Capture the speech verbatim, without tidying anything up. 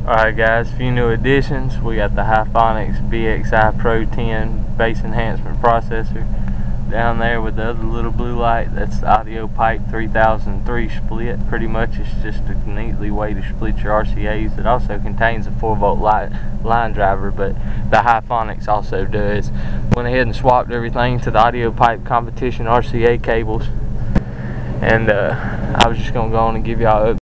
Alright guys, a few new additions. We got the Hifonics B X I Pro ten bass enhancement processor down there with the other little blue light. That's the audio pipe three thousand three split. Pretty much it's just a neatly way to split your R C As. It also contains a four volt light, line driver, but the Hifonics also does. Went ahead and swapped everything to the audio pipe competition R C A cables, and uh, I was just going to go on and give y'all